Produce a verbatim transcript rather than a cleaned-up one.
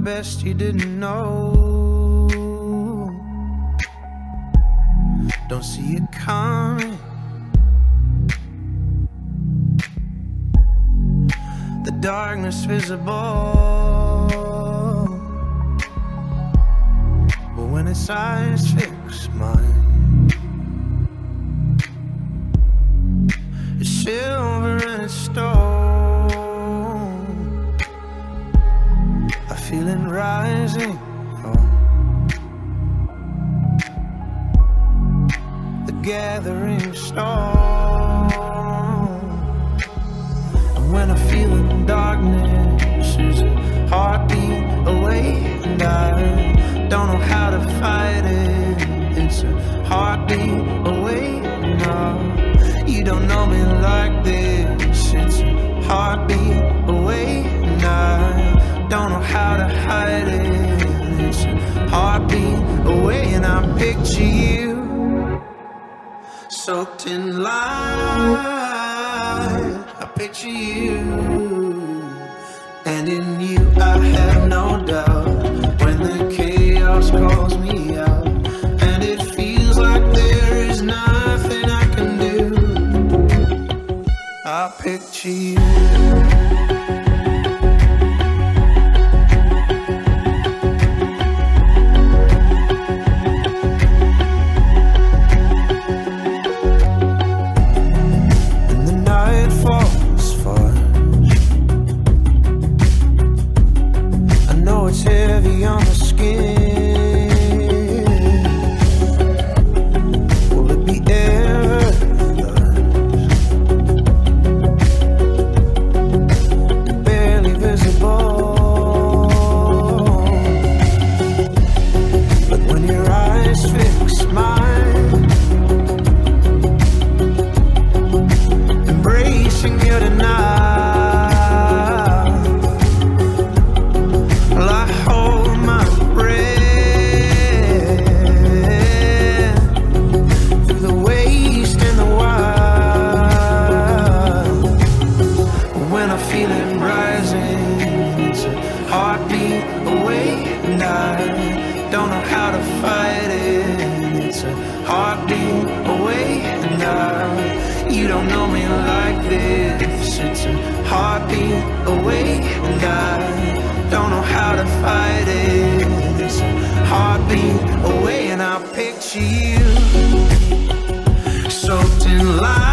best you didn't know. Don't see it coming. The darkness visible, but when its eyes fix mine, it's silver and it's stone. I feel it rising, oh. The gathering storm. And when I feel it in darkness, there's a heartbeat away, and I don't know how to fight it. It's a heartbeat away now. You don't know me like this. It's a heartbeat away, and I don't know how to hide it. It's a heartbeat away, and I picture you soaked in light. I picture you, and in you I have no doubt. When the chaos calls me out, and it feels like there is nothing I can do, I picture you. It's heavy on the skin. Will it be ever barely visible? But when your eyes fix mine, embracing you tonight, don't know how to fight it. It's a heartbeat away, and I, you don't know me like this. It's a heartbeat away, and I don't know how to fight it. It's a heartbeat away, and I picture you soaked in light.